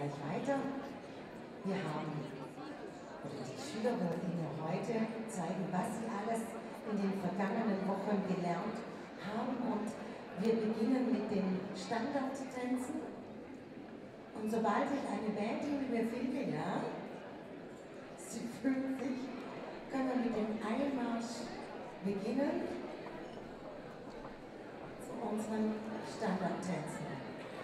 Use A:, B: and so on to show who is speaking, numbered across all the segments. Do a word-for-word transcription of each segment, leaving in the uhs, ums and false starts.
A: gleich weiter. Wir haben, oder die Schüler wollen Ihnen heute zeigen, was sie alles in den vergangenen Wochen gelernt haben. Und wir beginnen mit den Standardtänzen. Und sobald ich eine Band hinter mir finde, ja, sie fühlt sich, können wir mit dem Einmarsch beginnen zu unseren Standardtänzen.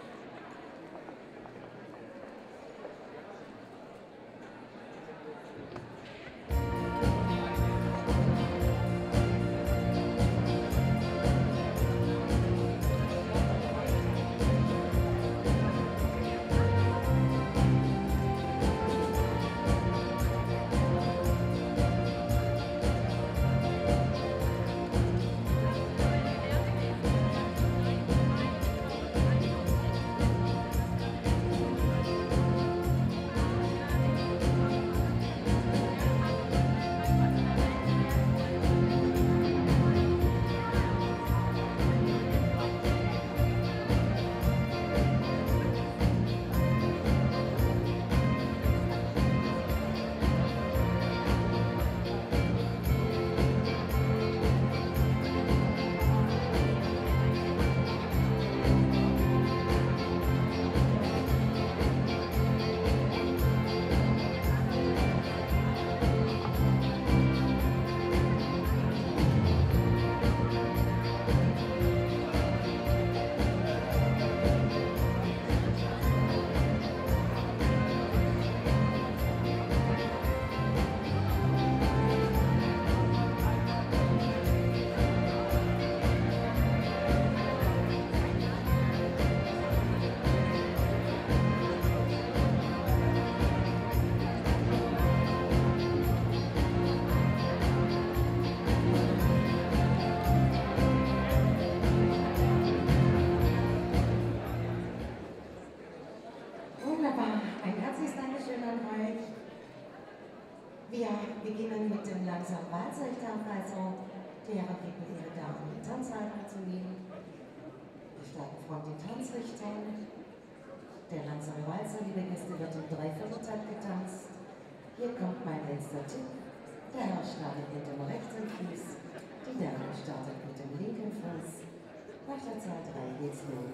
A: Wir beginnen mit dem langsamen Walzer. Ich darf also die Herren bitten, ihre Damen in die Tanzhaltung zu nehmen. Wir starten vor den Tanzrichtern. Der langsame Walzer, liebe Gäste, wird im Dreivierteltakt getanzt. Hier kommt mein letzter Tipp. Der Herr startet mit dem rechten Fuß, die Dame startet mit dem linken Fuß. Nach der Zahl drei geht's los.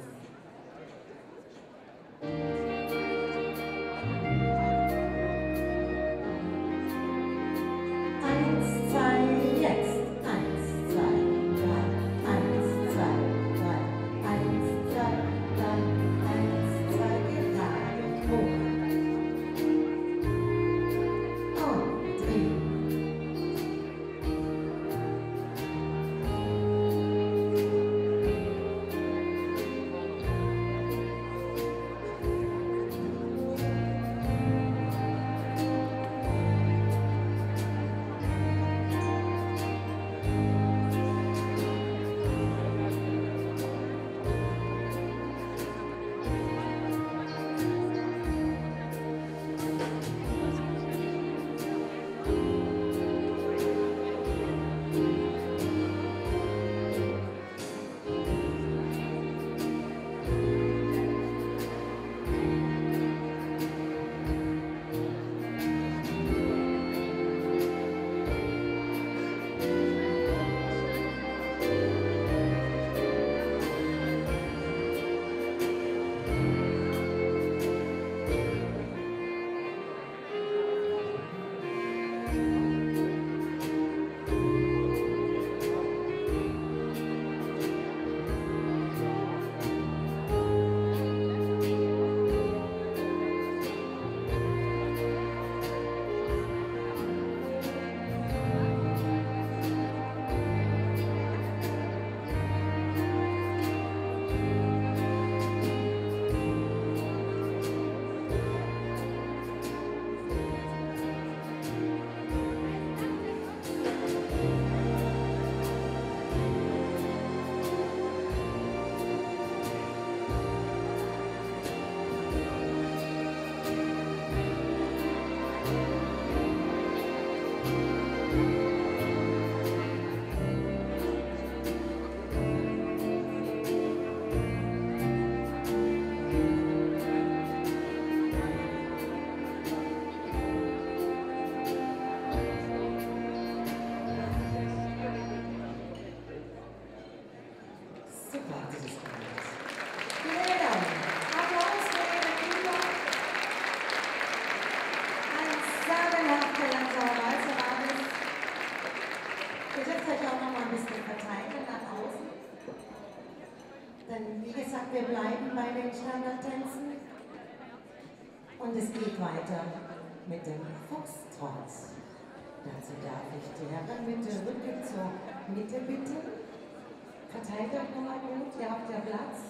A: den Standardtänzen. Und es geht weiter mit dem Foxtrot. Dazu darf ich die Herren mit der Rücken zur Mitte bitten. Verteilt euch nochmal gut, ihr habt ja Platz.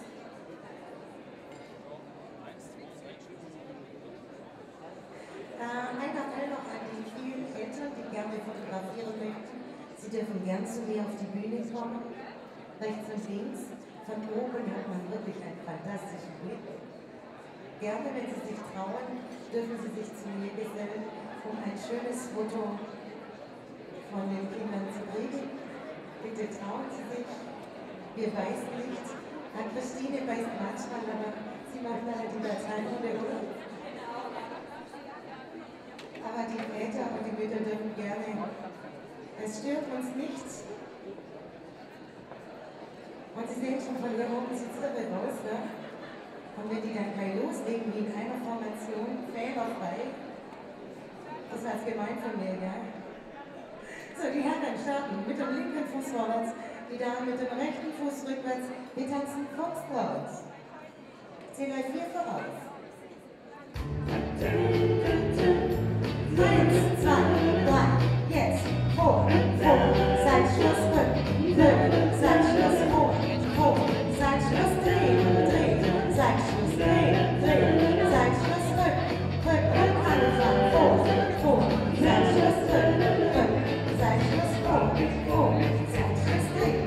A: Äh, ein Appell noch an die vielen Eltern, die gerne fotografieren möchten. Sie dürfen gern zu mir auf die Bühne kommen. Rechts und links. Von oben hat man wirklich einen fantastischen Blick. Gerne, wenn Sie sich trauen, dürfen Sie sich zu mir gesellen, um ein schönes Foto von den Kindern zu kriegen. Bitte trauen Sie sich. Wir beißen nicht. Herr Christine beißt manchmal, aber sie macht nachher die Dateinrunde, oder? Aber die Väter und die Mütter dürfen gerne. Es stört uns nichts. Und Sie sehen schon, von hier oben sieht es irre raus, ne? Und wenn die dann gleich loslegen, wie in einer Formation, fehlerfrei, das ist als gemein von mir, gell? So, die Herren starten mit dem linken Fuß vorwärts, die Damen mit dem rechten Fuß rückwärts. Wir tanzen Foxtrot. Zähl euch vier voraus. Eins, zwei, drei, jetzt, vor, vor, seit Schluss, rück, rück, seit Schluss, vor, vor, seit Schluss, dreh, dreh, seit Schluss, dreh, dreh, seit Schluss, rück, rück, rück, anfangen, vor, vor, seit Schluss, rück, rück, seit Schluss, vor, vor, seit Schluss, dreh.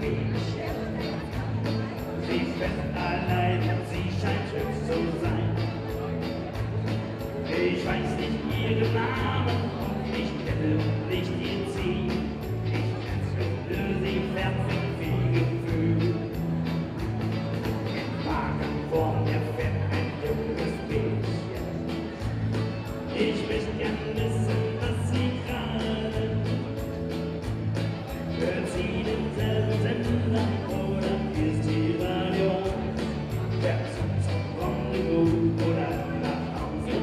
B: Sie ist fest allein, sie scheint hübsch zu sein. Ich weiß nicht ihren Namen und ich kenne nicht ihr Ziel. Ich entzünde sie fern mit viel Gefühl. Im Wagen vor mir fährt ein junges Mädchen. Ich möchte gern wissen, was sie gerade tut. Hört sie denselben Sender oder ist die Radio? Fährt sie zum Rendezvous oder nach Hause?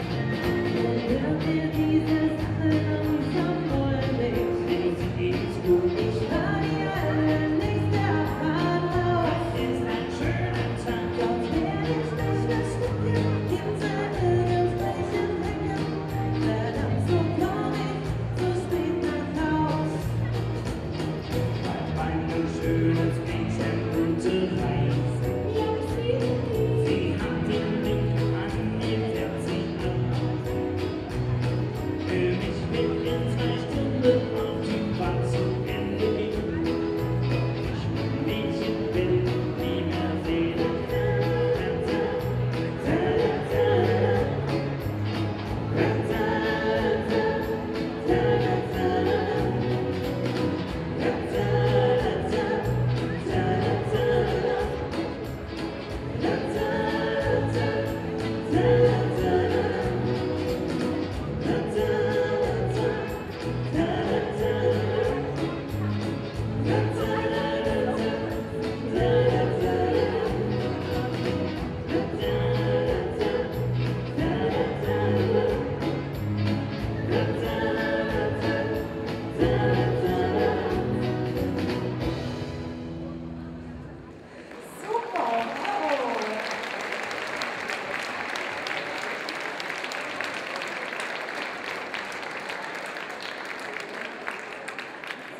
B: Dieses langsam wohl nicht.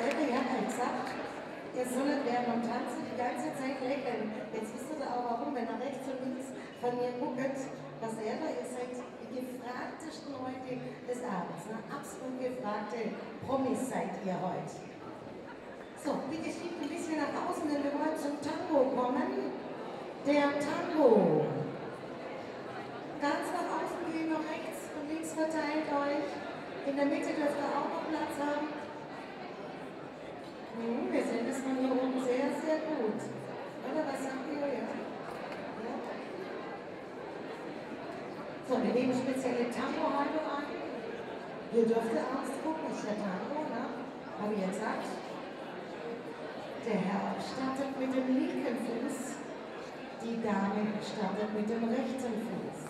A: Sekretariat hat gesagt, ihr sollt während dem Tanzen die ganze Zeit lächeln. Jetzt wisst ihr auch warum, wenn ihr rechts und links von mir guckt, was er da, ihr seid die gefragtesten heute des Abends. Ne? Absolut gefragte Promis seid ihr heute. So, bitte schiebt ein bisschen nach außen, denn wir wollen zum Tango kommen. Der Tango. Ganz nach außen gehen, noch rechts und links verteilt euch. In der Mitte dürft ihr auch noch Platz haben. Hm, wir sehen das von hier oben sehr, sehr gut. Oder was sagt ihr? Ja. Ja. So, wir nehmen spezielle Tango-Haltung an. Ihr dürft ernst gucken, ist der Tango, ne? Habe ich jetzt gesagt. Der Herr startet mit dem linken Fuß, die Dame startet mit dem rechten Fuß.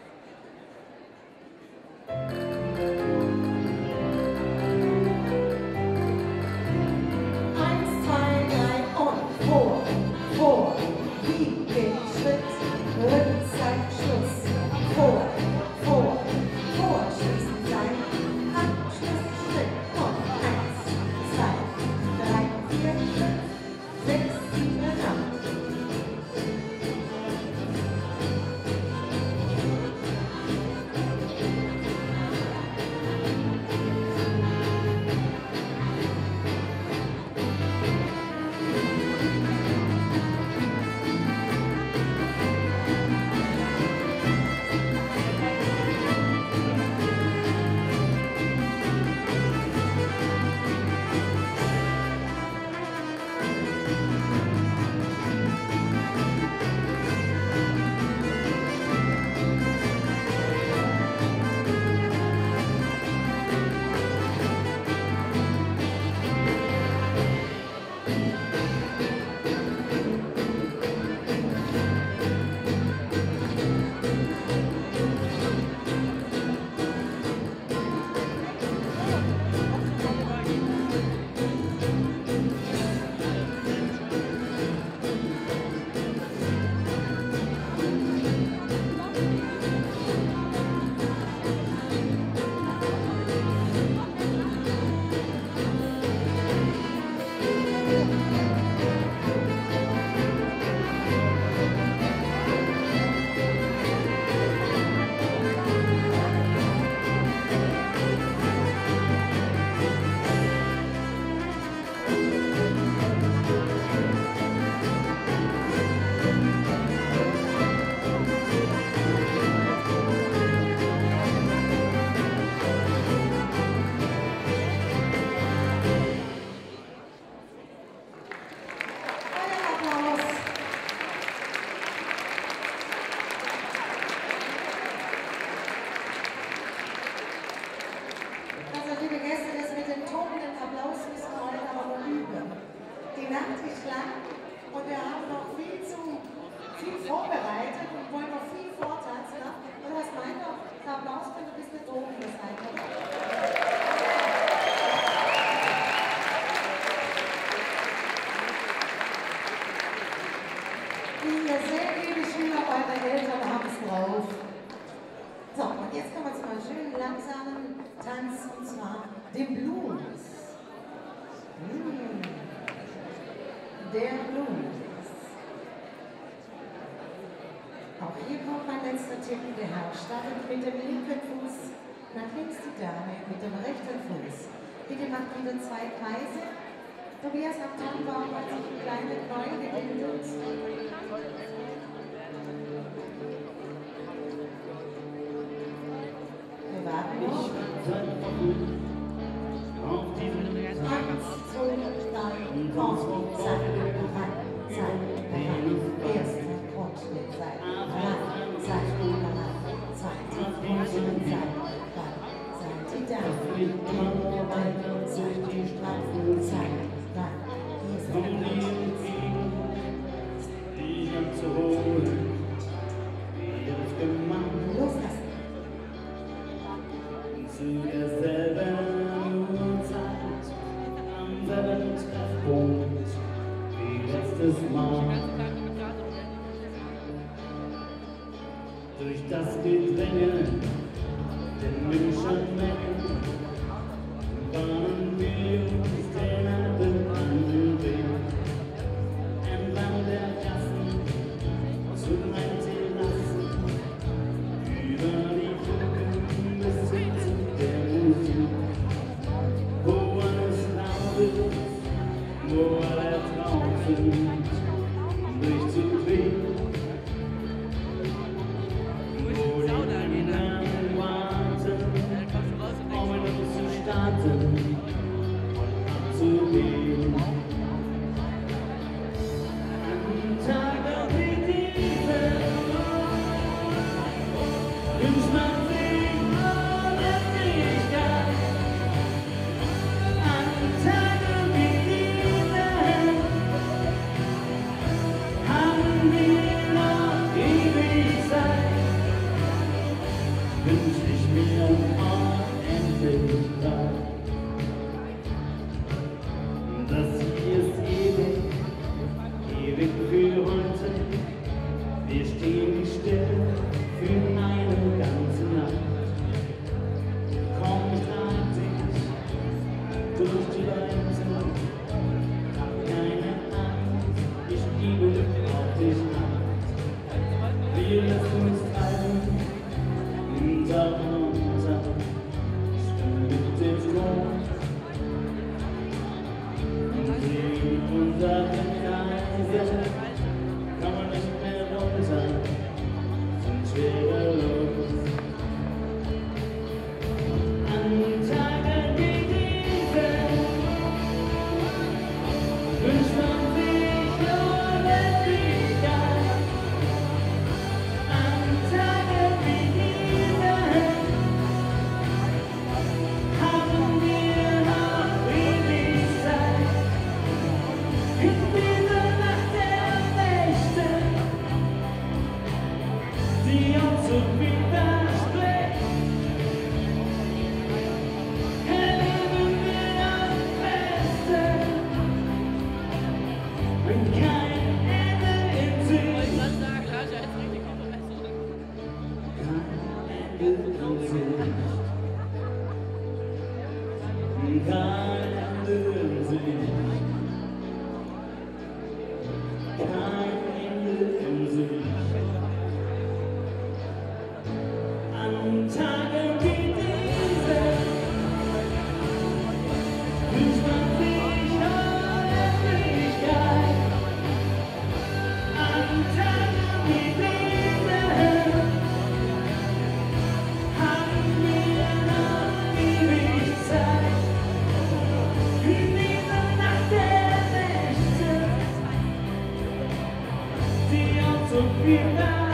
A: Eins, zwei, drei und vor, vor, Wiegen, Schritt, Rückzeit, Schluss, vor, vor, vor, schließen sein, Abschluss, Schritt und eins, zwei, drei, vier, fünf, sechs, sieben, acht. Der Herr startet mit dem linken Fuß, nach links die Dame mit dem rechten Fuß. Bitte macht wieder zwei Kreise. Tobias am Tannenbaum hat sich ein kleines Knäuel gebildet. Wir warten noch. Eins, zwei, drei, komm, zack, rein, zack, rein. Erste Rundschritt, zack, rein, zack, rein, zweite Rundschritt, zack, rein, Seite da, rein, Seite straff, zack, rein, erste Rundschritt.
B: Die ganze Hohle, wie es gemacht.
A: Loslassen.
B: Zu derselben Uhrzeit, am selben Treffpunkt, wie letztes Mal. Durch das Gedränge der Menschenmengen bahnen wir uns den wo alle draußen durchzudrehen, wo die Namen warten, um in uns zu starten und abzugehen. An Tagen wie diesen wünscht man sich Unendlichkeit. An Tagen wie diesen haben wir noch ewig Zeit. Wünsch ich mir Unendlichkeit. Das hier ist ewig, ewig für heute. Wir stehen nicht still für eine ganze Nacht. Komm, ich trag dich durch die Weite. Hab keine Angst, ich gebe auf dich Acht. Wir lassen uns treiben, unter und unter. Stimme mit dem Strom und singen unsere Kreise. Kann man nicht mehr runter, sind schwerelos. An Tagen wie diesen wünscht man sich Unendlichkeit. An Tagen wie diesen haben wir noch ewig Zeit. In dieser Nacht der Nächte, die uns so widerspricht, erleben wir das Beste, wenn kein Ende in Sicht, kein Ende in Sicht, kein Ende in Sicht, kein Ende in Sicht. An Tagen wie diesen wünscht man sich Unendlichkeit. An Tagen wie diesen haben wir noch ewig Zeit. In dieser Nacht der Nächte, die uns so widerspricht,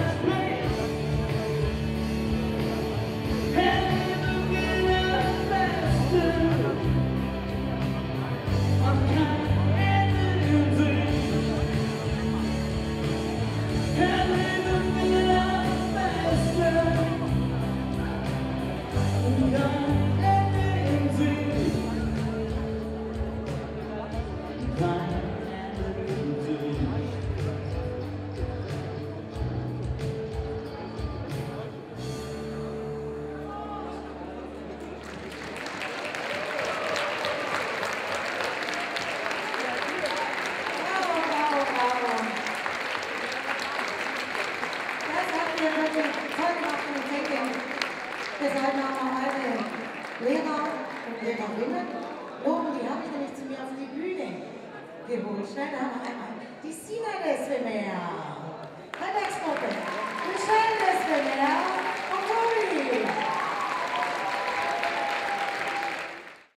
B: erleben wir das Beste und kein Ende in Sicht. Erleben wir das Beste und kein Ende in Sicht. Kein Ende in Sicht.
A: Bravo, bravo, bravo. Das habt ihr wirklich toll gemacht und ich denke, wir sollten auch noch alle Lehrer und Lehrerinnen loben. Die habe ich nämlich zu mir auf die Bühne geholt. Schnell, da haben wir einmal die Sina Desvemer, Handwerksgruppe, Michelle Desvemer.